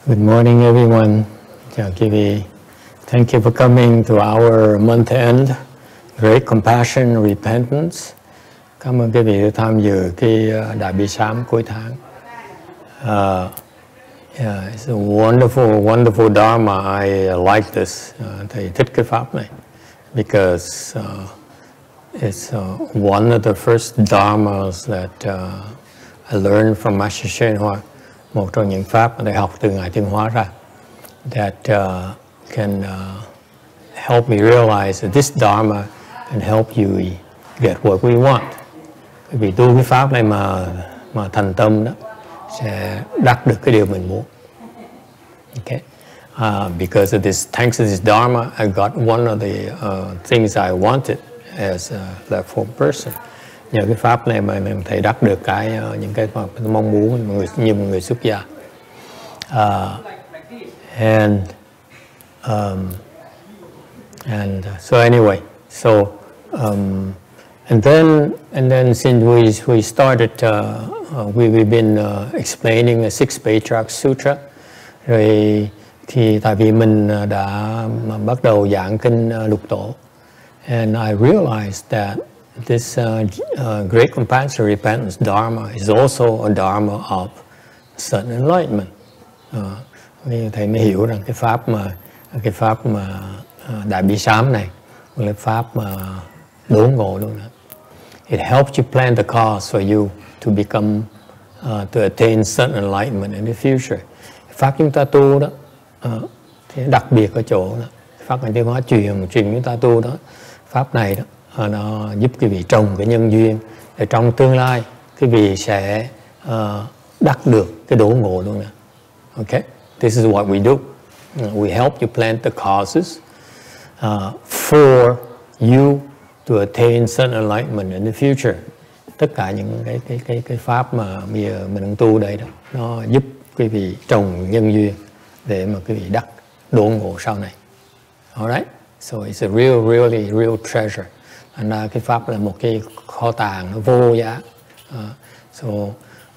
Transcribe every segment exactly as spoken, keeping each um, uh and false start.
Good morning, everyone. Chào quý vị. Thank you for coming to our month end Great Compassion Repentance. Cảm ơn quý vị đã tham dự cái đại bi sám cuối tháng. Uh, yeah, it's a wonderful, wonderful Dharma. I like this. Uh, thầy thích cái pháp này because uh, it's uh, one of the first dharmas that uh, I learned from Master Hsuan Hoa. Một trong những pháp mà thầy học từ Ngài Thiên Hóa ra, that uh, can uh, help me realize that this Dharma can help you get what we want. Vì tu cái pháp này mà mà thành tâm đó sẽ đắc được cái điều mình muốn. Okay, uh, because of this, thanks to this Dharma, I got one of the uh, things I wanted as a left form person. Nhờ cái pháp này mà mình thầy đắc được cái uh, những cái mà tôi mong muốn người, như một người xuất gia. Uh, and um, and uh, so anyway, so um, and then and then since we we started, uh, uh, we we've been uh, explaining a six Patriarch Sutra. Rồi thì tại vì mình đã bắt đầu giảng kinh uh, Lục Tổ, and I realized that this uh, uh, Great Compassion Repentance Dharma is also a Dharma of sudden enlightenment. Uh, thầy mới hiểu rằng cái pháp mà cái pháp mà uh, đại bi sám này là cái pháp mà đốn ngộ luôn đó. It helps you plan the cause for you to become uh, to attain sudden enlightenment in the future. Pháp chúng ta tu đó uh, thì đặc biệt ở chỗ đó. Pháp Ngài Thiên Hóa truyền truyền chúng ta tu đó. Pháp này đó nó giúp quý vị trồng cái nhân duyên để trong tương lai quý vị sẽ uh, đắc được cái đốn ngộ luôn nè. Okay, this is what we do. We help you plant the causes uh, for you to attain sudden enlightenment in the future. Tất cả những cái cái cái cái pháp mà bây giờ mình đang tu đây đó, nó giúp quý vị trồng nhân duyên để mà quý vị đắc đốn ngộ sau này. Alright, so it's a real, really, real treasure. Thành ra cái pháp là một cái kho tàng nó vô giá. Uh, so uh,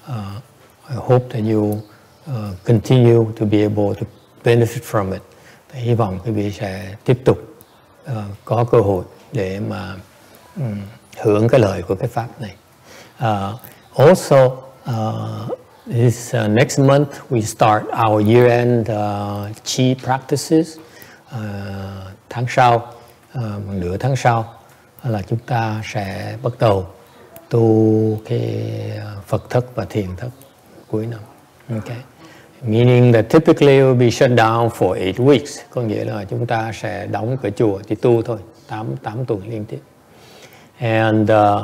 I hope that you uh, continue to be able to benefit from it. Thì hy vọng quý vị sẽ tiếp tục uh, có cơ hội để mà um, hưởng cái lợi của cái pháp này. Uh, also, uh, this uh, next month we start our year-end uh, chi practices. Uh, tháng sau, uh, nửa tháng sau là chúng ta sẽ bắt đầu tu cái Phật thất và thiền thất cuối năm. Okay. Meaning that typically it will be shut down for eight weeks. Có nghĩa là chúng ta sẽ đóng cửa chùa thì tu thôi, tám tuần liên tiếp. And uh,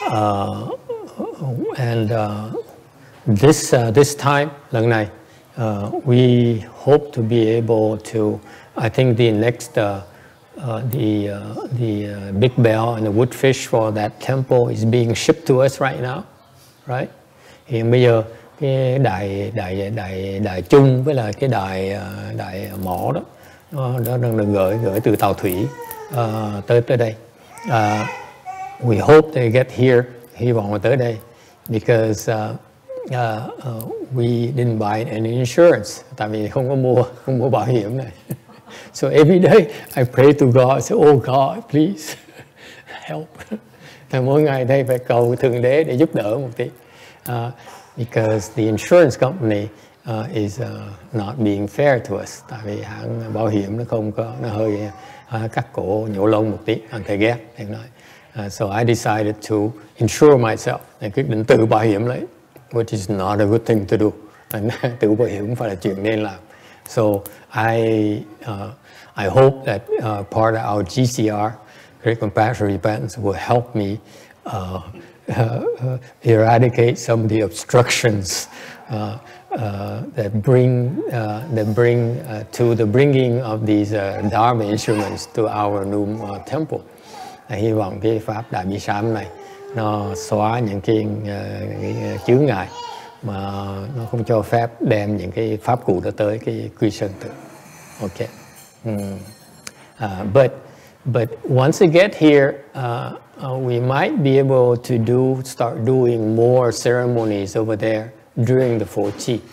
uh, and uh, this uh, this time lần này uh, we hope to be able to, I think the next uh, Uh, the uh, the uh, big bell and the wood fish for that temple is being shipped to us right now, right? Hiện bây giờ cái đài đài đài đài chung với là cái đài uh, đài mỏ đó, nó nó đang được gửi gửi từ tàu thủy uh, tới tới đây. Uh, we hope they get here, hy vọng là tới đây, because uh, uh, uh, we didn't buy any insurance, tại vì không có mua không mua bảo hiểm này. So every day I pray to God, I say, oh God, please help. Thì mỗi ngày đây phải cầu Thượng Đế để giúp đỡ một tí. Uh, because the insurance company uh, is uh, not being fair to us. Tại vì hãng bảo hiểm nó không có, nó hơi uh, cắt cổ nhổ lông một tí, anh thầy ghét. Thầy nói. Uh, so I decided to insure myself. Thầy quyết định tự bảo hiểm lấy, which is not a good thing to do. Tự bảo hiểm không phải là chuyện nên làm. So I uh, I hope that uh, part of our G C R, Great Compassion Repentance, will help me uh, uh, uh, eradicate some of the obstructions uh, uh, that bring uh, that bring uh, to the bringing of these uh, Dharma instruments to our new uh, temple. Uh, hy vọng cái pháp đại bi sám này nó xóa những cái uh, chướng ngại mà nó không cho phép đem những cái pháp cụ đó tới cái quy sơn tự. Okay. Mm. Uh, but but once I get here, uh, uh, we might be able to do start doing more ceremonies over there during the four chi.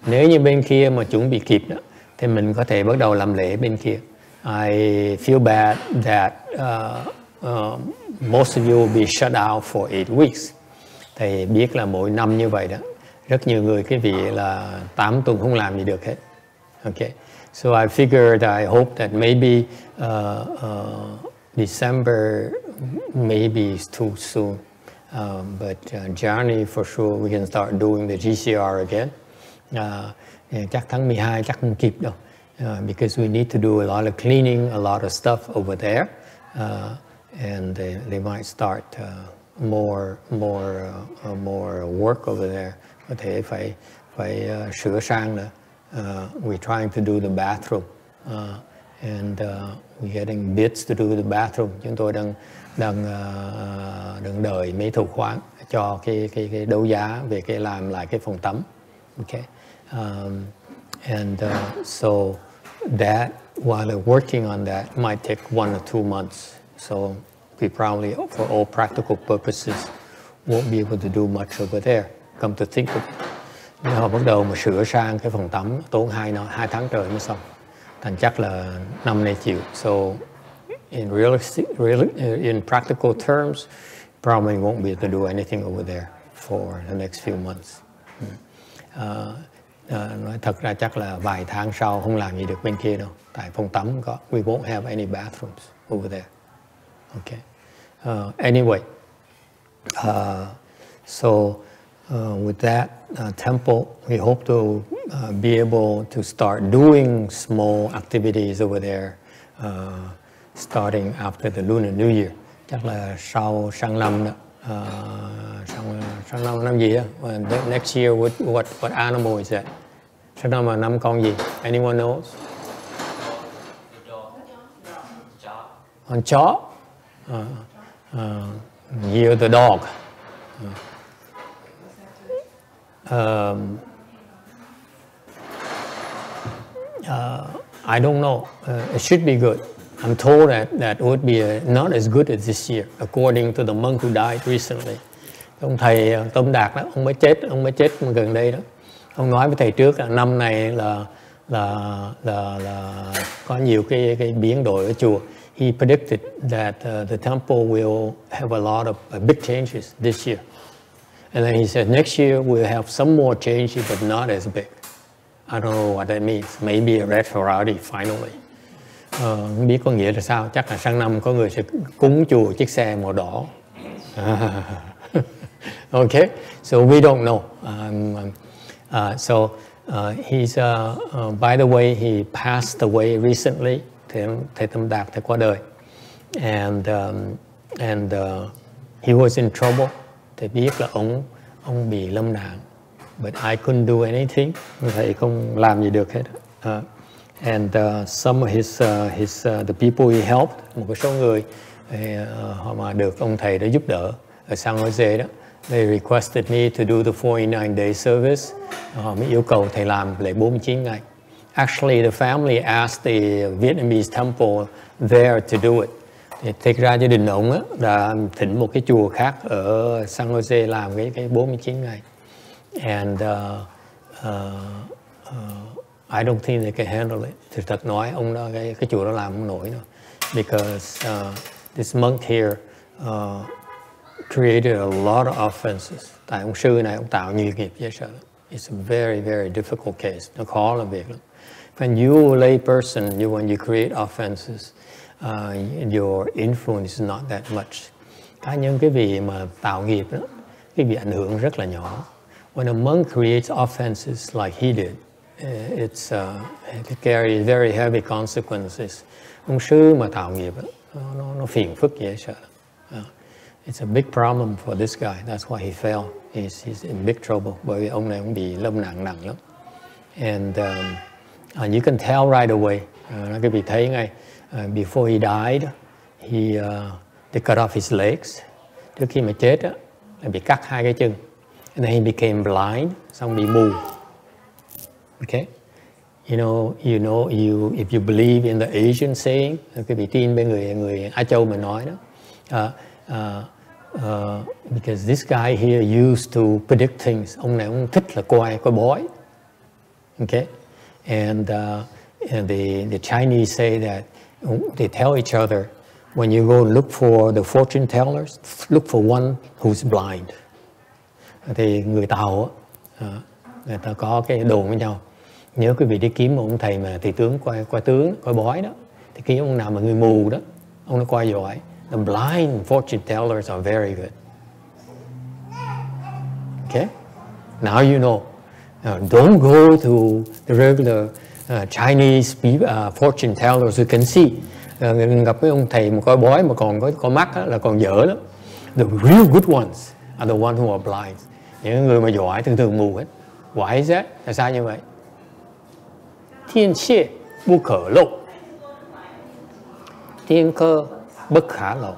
Nếu như bên kia mà chuẩn bị kịp đó, thì mình có thể bắt đầu làm lễ bên kia. I feel bad that uh, uh, most of you will be shut out for eight weeks. Thầy biết là mỗi năm như vậy đó, rất nhiều người cái vị là tám tuần không làm gì được hết. Okay, so I figured, I hope that maybe uh, uh, December maybe is too soon, um, but uh, January for sure we can start doing the G C R again. Uh, chắc tháng mười hai chắc không kịp đâu, uh, because we need to do a lot of cleaning, a lot of stuff over there, uh, and they, they might start uh, more more uh, more work over there. Có thể phải phải uh, sửa sang nữa. Uh, we're trying to do the bathroom, uh, and uh, we're getting bids to do the bathroom. Chúng tôi đang đang uh, đang đợi mấy thầu khoán cho cái cái cái đấu giá về cái làm lại cái phòng tắm. Okay, um, and uh, so that while we're working on that might take one or two months. So we probably, for all practical purposes, won't be able to do much over there. Come to think of it. Nếu họ bắt đầu mà sửa sang cái phòng tắm tốn hai năm, hai tháng trời mới xong. Thành chắc là năm nay chịu. So in realistic, real, in practical terms, probably won't be able to do anything over there for the next few months. Uh, uh, nói thật ra chắc là vài tháng sau không làm gì được bên kia đâu. Tại phòng tắm có, we won't have any bathrooms over there. Okay. Uh, anyway, uh, so uh, with that uh, temple, we hope to uh, be able to start doing small activities over there, uh, starting after the Lunar New Year. Chắc là sau sang năm đó. Uh, sang, sang năm năm gì á? Next year, what, what what animal is that? Sang năm là năm con gì? Anyone knows? Con chó. Uh, uh, year the dog. Uh, um, uh, I don't know. Uh, it should be good. I'm told that that would be a, not as good as this year, according to the monk who died recently. Ông thầy Tâm Đạt đó, ông mới chết, ông mới chết gần đây đó. Ông nói với thầy trước là năm này là là là, là có nhiều cái cái biến đổi ở chùa. He predicted that uh, the temple will have a lot of uh, big changes this year. And then he said next year we'll have some more changes, but not as big. I don't know what that means. Maybe a red Ferrari finally. Uh, không biết có nghĩa là sao. Chắc là sang năm có người sẽ cúng chùa chiếc xe màu đỏ. Okay, so we don't know. Um, uh, so uh, he's uh, uh, by the way, he passed away recently. Thầy Tâm Đạt thầy qua đời, and um, and uh, he was in trouble. Thầy biết là ông ông bị lâm nạn, but I couldn't do anything. Thầy không làm gì được hết. Uh, and uh, some of his uh, his uh, the people he helped, một cái số người uh, họ mà được ông thầy đó giúp đỡ ở San Jose đó, they requested me to do the forty-nine day service. Họ mới yêu cầu thầy làm lễ bốn mươi chín ngày. Actually, the family asked the Vietnamese temple there to do it. Thì thực ra gia đình ông á đã thỉnh một cái chùa khác ở San Jose làm cái cái bốn mươi chín ngày. And uh, uh, uh, I don't think they can handle it. Thực thật nói, ông đó cái cái chùa đó làm không nổi đâu. Because uh, this monk here uh, created a lot of offenses. Tại ông sư này ông tạo nhiều nghiệp dễ sợ. It's a very very difficult case. Nó khó làm việc lắm. When you a lay person, you when you create offenses, uh, your influence is not that much. Cá nhân cái vị mà tạo nghiệp đó, cái vị ảnh hưởng rất là nhỏ. When a monk creates offenses like he did, it's uh, it carries very heavy consequences. Ông sư mà tạo nghiệp đó, nó nó phiền phức dễ sợ. Uh, it's a big problem for this guy. That's why he fell. He's, he's in big trouble. Bởi vì ông này ông bị lâm nạn nặng lắm. And um, Uh, you can tell right away. Uh, cái vị thấy ngay. Uh, before he died, he uh, they cut off his legs. Trước khi mà chết á, bị cắt hai cái chân. And then he became blind, xong bị mù. Okay, you know, you know, you if you believe in the Asian saying, cái vị tin bên người người Á Châu mình nói đó. Uh, uh, uh, because this guy here used to predict things. Ông này ông thích là coi coi bói. Okay, and, uh, and the the Chinese say that they tell each other, when you go look for the fortune tellers, look for one who's blind. Thì người Tàu á, người ta có cái đồn với nhau, nhớ quý vị đi kiếm một ông thầy mà thầy tướng coi coi tướng coi bói đó, thì kiếm ông nào mà người mù đó, ông nó coi giỏi. The blind fortune tellers are very good. Okay, now you know. Uh, don't go to the regular uh, Chinese people, uh, fortune tellers who can see. Uh, gặp cái ông thầy mà coi bói mà còn có con mắt á, là còn dở lắm. The real good ones are the ones who are blind. Những người mà giỏi thường thường mù hết. Why is that? Tại sao như vậy? Thiên xie bất khả lộ, thiên cơ bất khả lộ.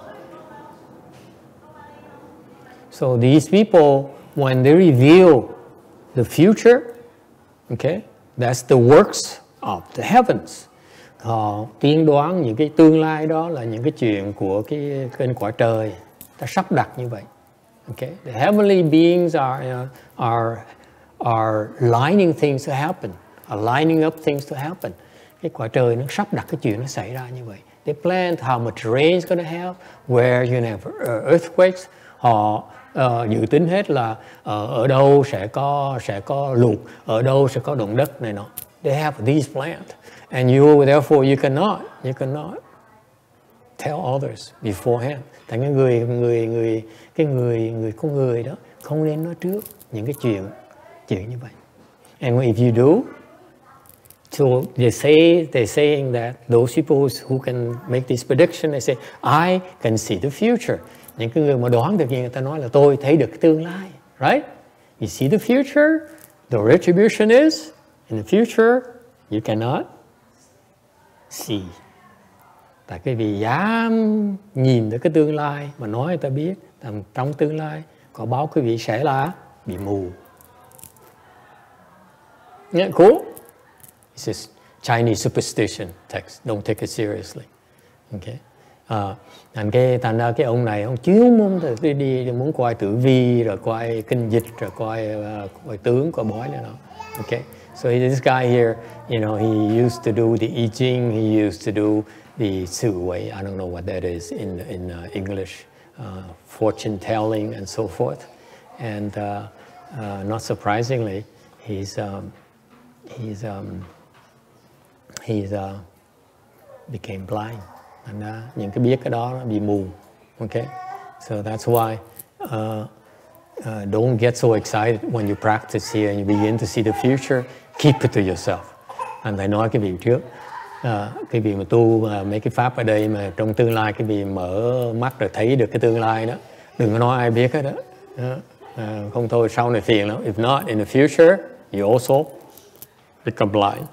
So these people, when they reveal the future, okay, that's the works of the heavens. Họ tiên đoán những cái tương lai đó là những cái chuyện của cái kênh cõi trời, ta sắp đặt như vậy. Okay, the heavenly beings are uh, are are lining things to happen, are lining up things to happen. Cái cõi trời nó sắp đặt cái chuyện nó xảy ra như vậy. They plan how much rain is going to have, where you have earthquakes. Họ uh, dự tính hết là uh, ở đâu sẽ có sẽ có lụt, ở đâu sẽ có động đất này nọ. They have these plans, and you therefore you cannot you cannot tell others beforehand. Thành cái người người người cái người người con người đó không nên nói trước những cái chuyện chuyện như vậy. And if you do, so they say they're saying that those people who can make this prediction, they say I can see the future. Những cái người mà đoán được gì người ta nói là tôi thấy được tương lai, right? You see the future, the retribution is in the future you cannot see. Tại cái vì dám nhìn tới cái tương lai mà nói người ta biết rằng trong tương lai có báo quý vị sẽ là bị mù. Yeah, cool. This is Chinese superstition text. Don't take it seriously. Okay. À, thành cái thành ra cái ông này ông chiếu muốn đi, đi muốn coi tử vi rồi coi kinh dịch rồi coi uh, coi tướng coi bói nữa. Okay. So this guy here, you know, he used to do the I Ching. He used to do the Zi Wei. I don't know what that is in in uh, English, uh, fortune telling and so forth. And uh, uh, not surprisingly, he's um, he's um, he's uh, became blind. And uh, những cái biết cái đó nó bị mù. Okay, so that's why uh, uh, don't get so excited when you practice here and you begin to see the future. Keep it to yourself. Anh phải nói cái việc trước. Uh, cái việc mà tu uh, mấy cái pháp ở đây mà trong tương lai cái việc mở mắt rồi thấy được cái tương lai đó, đừng có nói ai biết hết đó. Uh, uh, không thôi sau này phiền lắm. If not, in the future, you also become blind.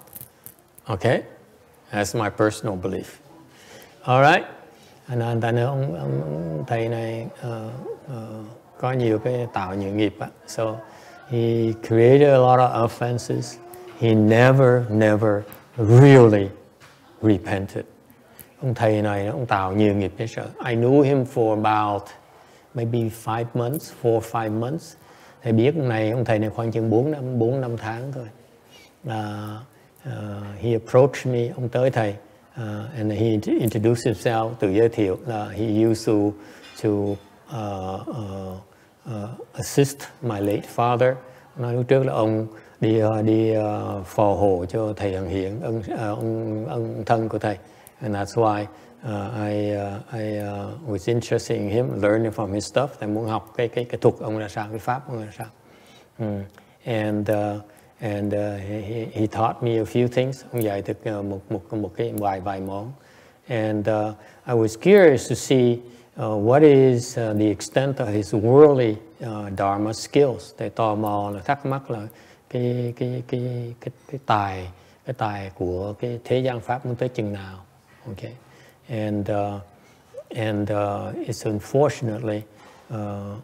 Okay, that's my personal belief. Alright, anh ta nói ông, ông thầy này uh, uh, có nhiều cái tạo nhiều nghiệp á, so he created a lot of offenses. He never, never really repented. Ông thầy này ông tạo nhiều nghiệp hết sợ. I knew him for about maybe five months, four or five months. Thầy biết ông này, ông thầy này khoảng chừng bốn năm, bốn năm tháng thôi. Uh, uh, he approached me, ông tới thầy. Uh, and he introduced himself, tự giới thiệu là he used to to uh, uh, uh, assist my late father. Nói lúc trước là ông đi uh, đi uh, phò hộ cho thầy Hằng Hiển, ông, uh, ông ông thân của thầy. And that's why uh, I uh, I uh, was interested in him, learning from his stuff. Thầy muốn học cái cái cái thuật ông là sao, cái pháp ông là sao. Mm. And uh, And uh, he, he taught me a few things. Ông dạy được uh, một một một cái vài vài món. And uh, I was curious to see uh, what is uh, the extent of his worldly uh, dharma skills. Để tò mò là thắc mắc là cái cái cái cái cái tài cái tài của cái thế gian pháp muốn tới chừng nào. Okay. And uh, and uh, it's unfortunately uh,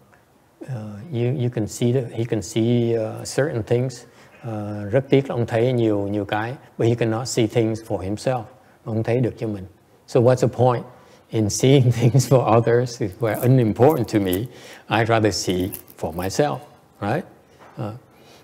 uh, you you can see that he can see uh, certain things. Uh, rất tiếc là ông thấy nhiều nhiều cái, but he cannot see things for himself. Ông thấy được cho mình. So what's the point in seeing things for others? Is were unimportant to me. I'd rather see for myself, right? Uh,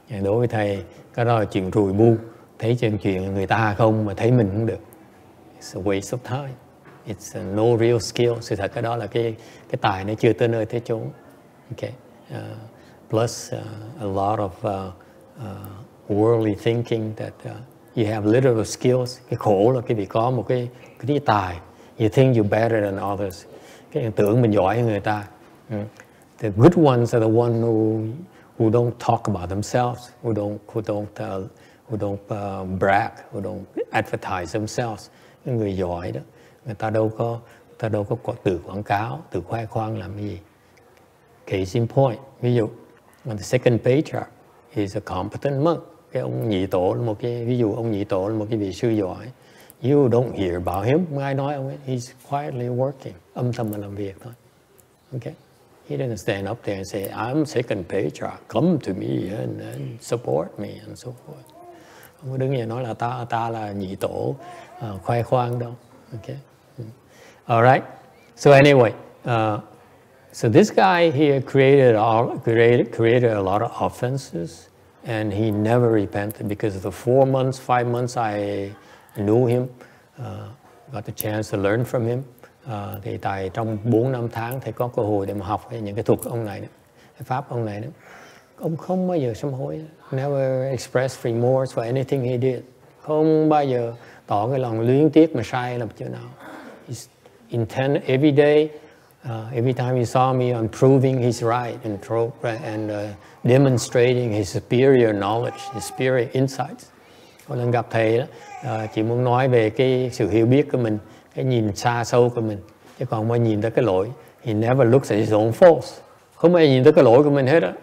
Đối với thầy, cái đó là chuyện rùi bu, thấy chuyện chuyện người ta không mà thấy mình không được. It's a waste of time. It's a no real skill. Sự thật cái đó là cái cái tài nó chưa tới nơi tới chốn. Okay. Uh, plus uh, a lot of uh, uh, worldly thinking that uh, you have little skills. Cái khổ là cái việc có một cái cái tài. You think you're better than others. Cái tưởng mình giỏi hơn người ta. Mm. The good ones are the ones who who don't talk about themselves, who don't who don't uh, who don't uh, brag, who don't advertise themselves. Những người giỏi đó, người ta đâu có, người ta đâu có tự quảng cáo, tự khoe khoang làm cái gì. Case in point, ví dụ, on the second patriarch is a competent monk. Cái ông nhị tổ là một cái ví dụ, ông nhị tổ là một cái vị sư giỏi. You don't hear about him. Không ai nói ông ấy. He's quietly working, âm thầm mà làm việc thôi. Okay. He didn't stand up there and say, I'm second patriarch, come to me and, and support me and so forth. Không có đứng dậy nói là ta ta là nhị tổ, uh, khoe khoang đâu. Okay. All right. So anyway, uh, so this guy here created all created created a lot of offenses, and he never repented because of the four months, five months I knew him, uh, got the chance to learn from him. Uh, thì tại trong bốn năm tháng thầy có cơ hội để mà học những cái thuật ông này, cái pháp ông này đó. Ông không bao giờ sám hối, never expressed remorse for anything he did. Không bao giờ tỏ cái lòng luyến tiếc mà sai làm chỗ nào. He's intent every day, uh, every time he saw me on proving he's right and, and uh, demonstrating his superior knowledge, his superior insights. Có lần gặp thầy đó, uh, chỉ muốn nói về cái sự hiểu biết của mình, cái nhìn xa sâu của mình, chứ còn mới nhìn tới cái lỗi. He never looks at his own faults. Không ai nhìn tới cái lỗi của mình hết á.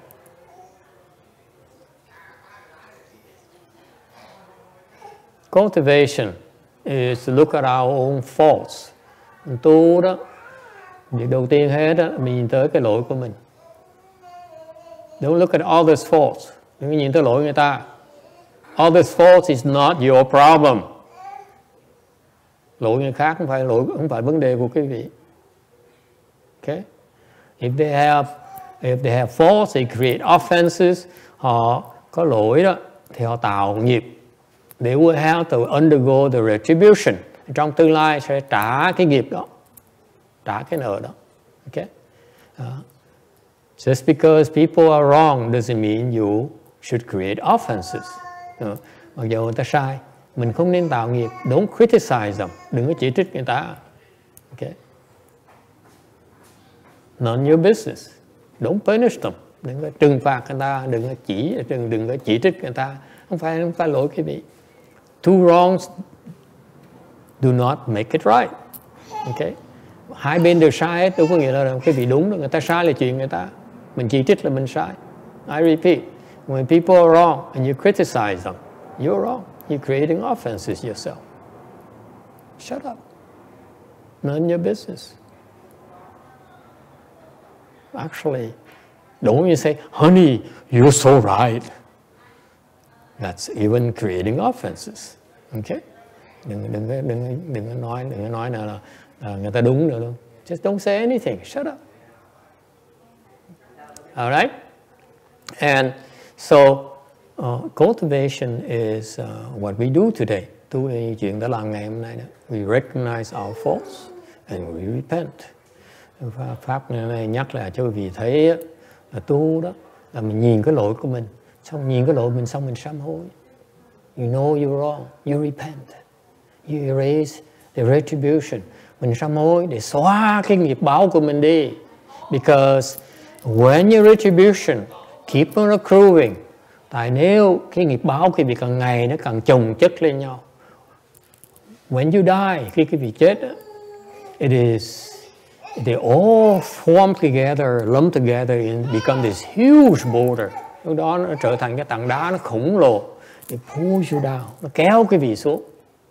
Cultivation is to look at our own faults. Mình tu đó, việc đầu tiên hết đó, mình nhìn tới cái lỗi của mình. Don't look at others' faults. Đừng nhìn tới lỗi người ta. Others' faults is not your problem. Lỗi người khác không phải lỗi, không phải vấn đề của quý vị. Okay? If they have, if they have faults, they create offenses. Họ có lỗi đó, thì họ tạo nghiệp. They will have to undergo the retribution. Trong tương lai sẽ trả cái nghiệp đó, trả cái nợ đó. Okay? Uh, just because people are wrong doesn't mean you should create offenses. Uh, mặc dù người ta sai, mình không nên tạo nghiệp. Don't criticize them. Đừng có chỉ trích người ta. Okay? None your business. Don't punish them. Đừng có trừng phạt người ta, đừng có chỉ, đừng, đừng có chỉ trích người ta. Không phải, không phải lỗi quý vị. Two wrongs do not make it right. Okay? Hai bên đều sai hết, đâu có nghĩa là cái vị đúng đâu. Người ta sai là chuyện người ta. Mình chỉ trích là mình sai. I repeat, when people are wrong and you criticize them, you're wrong. You're creating offenses yourself. Shut up. None your business. Actually, don't you say, honey, you're so right. That's even creating offenses. Okay? Đừng, đừng, đừng, đừng, đừng có nói, đừng có nói là, là, là người ta đúng nữa luôn. Just don't say anything. Shut up. All right? And so, uh, cultivation is uh, what we do today. Tu là chuyện đã làm ngày hôm nay đó. We recognize our faults and we repent. Pháp này nhắc lại cho quý vị thấy là tu đó là mình nhìn cái lỗi của mình, xong nhìn cái lỗi mình xong mình sám hối. You know you're wrong, you repent, you erase the retribution. Mình sám hối để xóa cái nghiệp báo của mình đi. Because when your retribution keep on accruing, tại nếu cái nghiệp báo khi bị càng ngày nó càng chồng chất lên nhau. When you die, khi cái vị chết, it is they all form together, lump together and become this huge boulder. Lúc đó nó trở thành cái tảng đá nó khổng lồ. It pulls you down. Nó kéo cái vị xuống.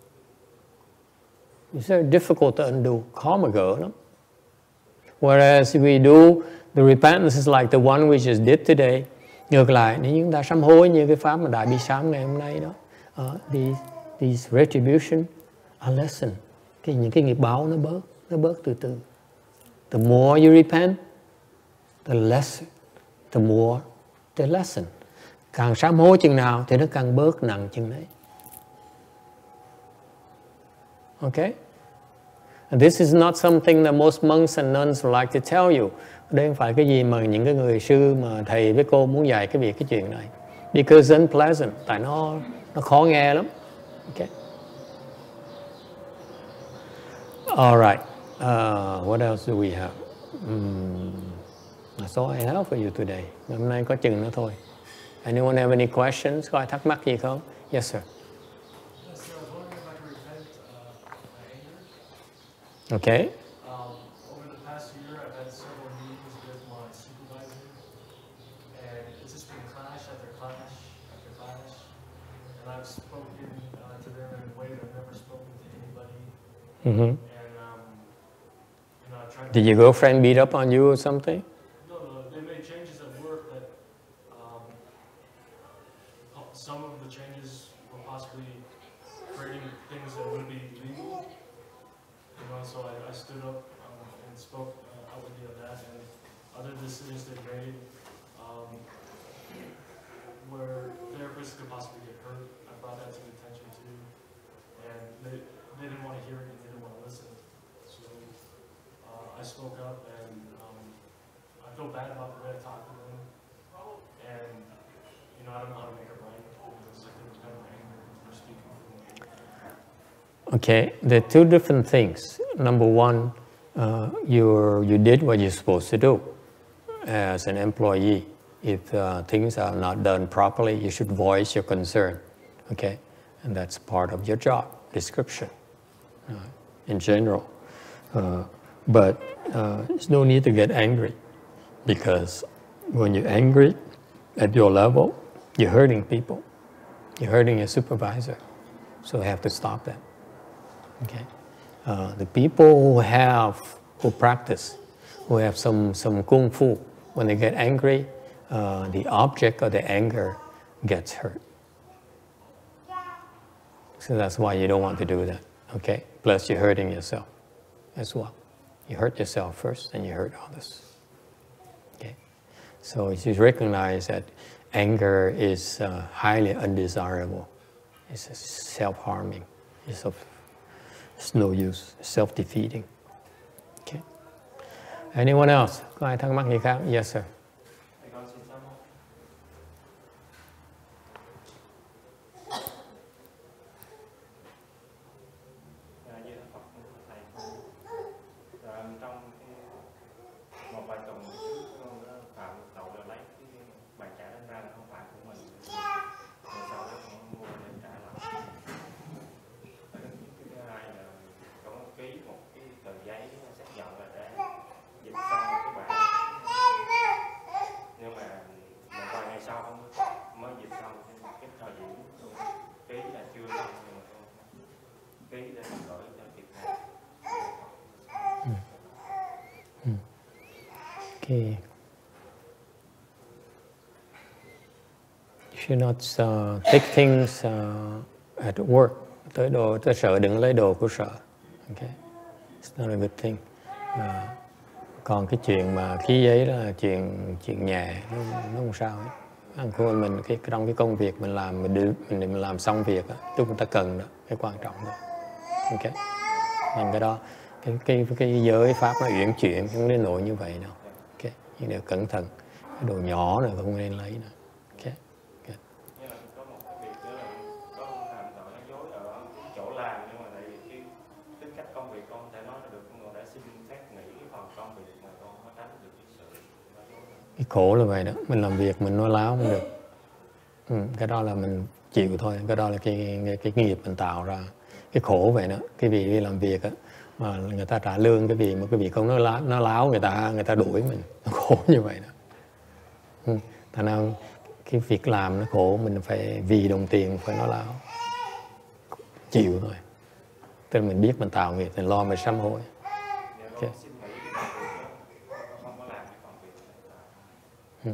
It's very difficult to undo. Khó mà gỡ lắm. Whereas if we do the repentance is like the one we just did today. Ngược lại, nếu chúng ta sám hối như cái pháp mà Đại Bi Sám ngày hôm nay đó, uh, these, these retribution are lessened. Cái, những cái nghiệp báo nó bớt, nó bớt từ từ. The more you repent, the less, the more the lesson. Càng sám hối chừng nào thì nó càng bớt nặng chừng đấy. Okay? And this is not something that most monks and nuns would like to tell you. Đây không phải cái gì mà những cái người sư mà thầy với cô muốn dạy cái việc cái chuyện này. Because unpleasant, tại nó nó khó nghe lắm. Okay. All right. Uh, what else do we have? Um, that's all I have for you today. Hôm nay có chừng nữa thôi. Anyone have any questions? Có ai thắc mắc gì không? Yes, sir. Okay. Um, over the past year, I've had several meetings with my supervisor, and it's just been clash after clash after clash. And I've spoken uh, to them in a way that I've never spoken to anybody. Mm-hmm. And um, you know, I've tried. Did your girlfriend beat up on you or something? No, no, they made changes at work that um, some of the changes were possibly creating things that would be legal. You know, so I, I stood up um, and spoke uh, outwardly of that, and other decisions they made um, where therapists could possibly get hurt. I brought that to the attention too, and they, they didn't want to hear it and they didn't want to listen. So uh, I spoke up, and um, I feel bad about the way I talked to them, and you know, I don't know how to make it right because I think it was kind of anger for speaking for them. Okay, there are two different things. Number one, uh, you you did what you're supposed to do as an employee. If uh, things are not done properly, you should voice your concern. Okay, and that's part of your job description uh, in general. Uh, but uh, there's no need to get angry, because when you're angry at your level, you're hurting people. You're hurting your supervisor. So you have to stop that. Okay, uh, the people who have, who practice, who have some, some kung fu, when they get angry, uh, the object of the anger gets hurt. So that's why you don't want to do that, okay? Plus you're hurting yourself as well. You hurt yourself first, and you hurt others, okay? So you should recognize that anger is uh, highly undesirable. It's self-harming. It's of It's no use, self-defeating. Okay. Anyone else? Có ai thắc mắc gì khác? Yes, sir. Okay. You should not uh, take things uh, at work. Tới đồ, tới sở đừng lấy đồ của sở. Okay. It's not a good thing. Uh, còn cái chuyện mà ký giấy đó là chuyện chuyện nhà, nó, nó không sao hết. Ăn khôn mình cái trong cái công việc mình làm mình được mình, mình làm xong việc đó, chúng ta cần đó, cái quan trọng đó. Ok. Nên cái đó cái cái cái giới pháp nó uyển chuyển, không đến nỗi như vậy đâu. Ok. Nhưng đều cẩn thận, cái đồ nhỏ này không nên lấy nữa. Ok. Okay. Cái khổ là vậy đó, mình làm việc mình nói láo không được. Ừ, cái đó là mình chịu thôi, cái đó là cái, cái, cái nghiệp mình tạo ra. Cái khổ vậy đó, cái vị đi làm việc á, mà người ta trả lương cái vị mà cái vị không nói láo, nói láo người ta người ta đuổi mình, nó khổ như vậy đó. Ừ, thành ra cái việc làm nó khổ, mình phải vì đồng tiền phải nói láo, chịu thôi. Tức là mình biết mình tạo nghiệp, mình lo mình sám hối. Okay. Hmm.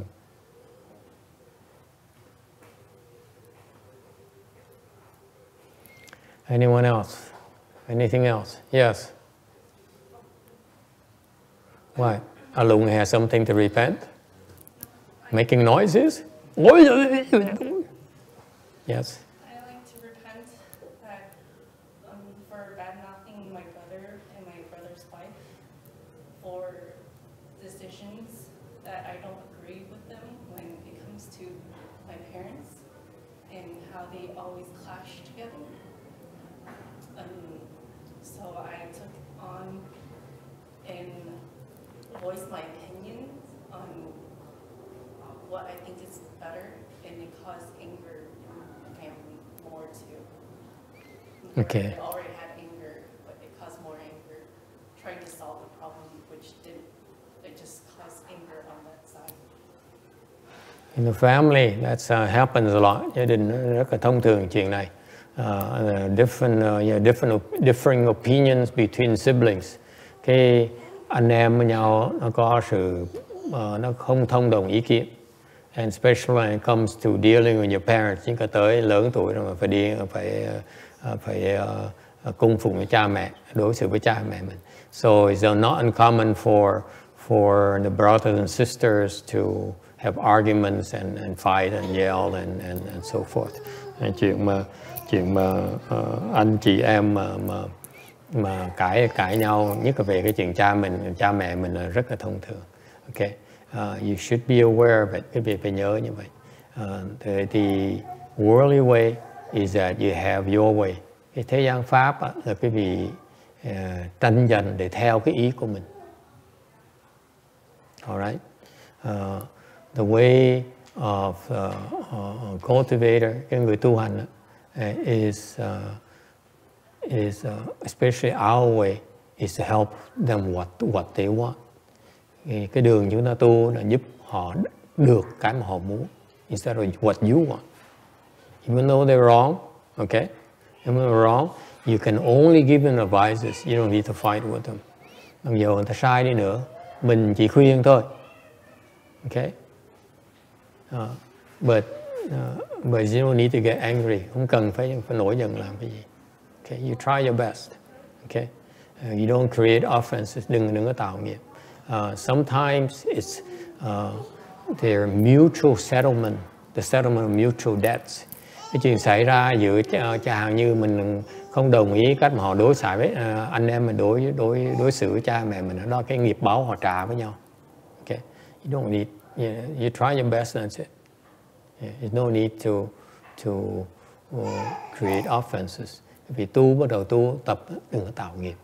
Anyone else? Anything else? Yes. Why? Alung has something to repent? Making noises? Yes. I like to repent that um, for bad mouthing my brother and my brother's wife for decisions that I don't agree with them when it comes to my parents and how they always clash together. Um, so I took on and voiced my opinions on what I think is better, and it caused anger in my family more too. Okay. They already had anger, but it caused more anger trying to solve the problem, which didn't. It just caused anger on that side. In the family, that uh, happens a lot. Gia đình rất là thông thường chuyện này. Uh, different, uh, yeah, different, differing opinions between siblings. Cái anh em với nhau nó có sự uh, nó không thông đồng ý kiến. And especially when it comes to dealing with your parents, chính cả tới lớn tuổi rồi mà phải đi phải uh, phải uh, cung phụng với cha mẹ, đối xử với cha mẹ mình. So it's not uncommon for for the brothers and sisters to have arguments and and fight and yell and and and so forth. And chuyện mà chuyện mà uh, anh chị em mà mà mà cãi cãi nhau, nhất là về cái chuyện cha mình, cha mẹ mình là rất là thông thường. Okay. Uh, you should be aware of it. Quý vị phải nhớ như vậy. Uh, the, the worldly way is that you have your way. Cái thế gian pháp á, là quý vị uh, tranh giành để theo cái ý của mình. Alright. Uh, the way of uh, uh, cultivator, cái người tu hành uh, is uh, is uh, especially our way is to help them what what they want. Cái đường chúng ta tu là giúp họ được cái mà họ muốn, instead of what you want. Even though they're wrong, okay? Even though they're wrong, you can only give them advices. You don't need to fight with them. Mặc dù người ta sai đi nữa, mình chỉ khuyên thôi, okay? Uh, but uh, but you don't need to get angry. Không cần phải phải nổi giận làm cái gì. Okay? You try your best. Okay? Uh, you don't create offenses. Đừng đừng có tạo nghiệp. Uh, sometimes it's uh, their mutual settlement, the settlement of mutual debts. Cái chuyện xảy ra giữa chẳng hạn như mình không đồng ý cách mà họ đối xử với uh, anh em mình đối đối đối xử với cha mẹ mình, đó cái nghiệp báo họ trả với nhau. Okay, you don't need, you, you try your best, that's it. Yeah, there's no need to to uh, create offenses. Vì tu bắt đầu tu tập đừng có tạo nghiệp.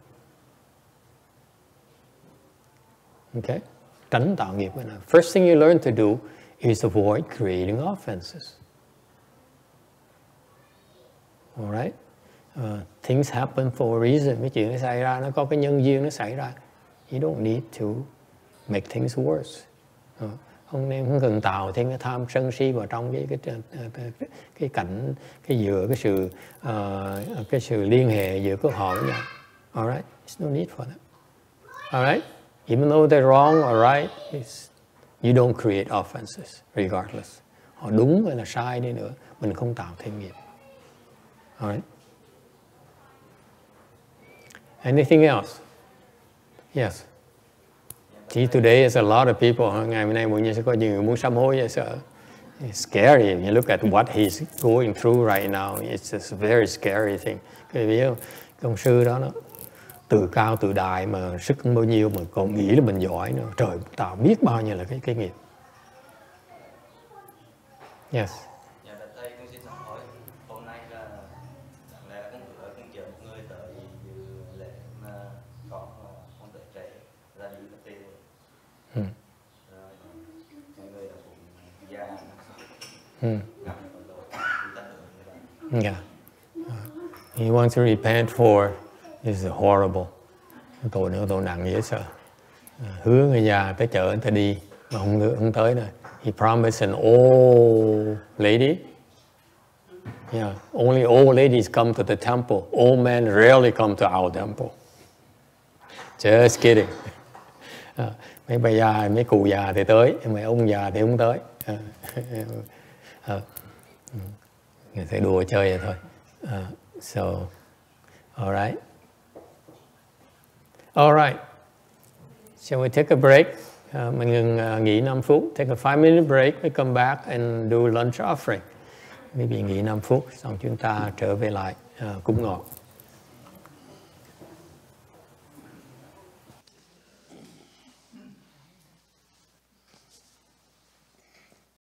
Okay? Tránh tạo nghiệp. First thing you learn to do is avoid creating offenses. Alright? Uh, things happen for a reason. Cái chuyện nó xảy ra, nó có cái nhân duyên nó xảy ra. You don't need to make things worse. Uh, không nên không cần tạo thêm cái tham sân si vào trong cái cái cái, cái cảnh cái giữa cái sự uh, cái sự liên hệ giữa của họ với nhau. Alright? There's no need for that. Alright? Even though they're wrong or right, it's, you don't create offenses, regardless. Họ đúng hay là sai đi nữa, mình không tạo thêm nghiệp. Alright? Anything else? Yes. See, today is a lot of people. Ngày hôm nay mọi người sẽ có nhiều người muốn sám hối, sợ. It's scary. You look at what he's going through right now. It's just a very scary thing. Cái biết không? Công sư đó nó từ cao từ đại mà sức không bao nhiêu mà còn nghĩ là mình giỏi nữa. Trời, tạo biết bao nhiêu là cái cái nghiệp. Yes. Dạ, thầy con xin hỏi, hôm nay là chẳng lẽ con ở con chờ một người tới dự lễ mà con con tới trẻ ra đi cà phê rồi. Rồi mọi người là cũng già. Hmm. Yeah. Uh, he wants to repent for. This is horrible. Tội nữa, tội nặng dễ sợ. Uh, hứa người già tới chợ người ta đi mà không không tới nữa. He promised an old lady. Yeah, only old ladies come to the temple. Old men rarely come to our temple. Just kidding. Uh, mấy bà già, mấy cụ già thì tới, mấy ông già thì không tới. Uh, uh, người ta đùa chơi vậy thôi. Uh, so, all right. All right. Shall we take a break? Uh, mình ngừng uh, nghỉ năm phút, take a five minute break, we come back and do lunch offering. Maybe nghỉ năm phút, xong chúng ta trở về lại uh, cúng ngọ.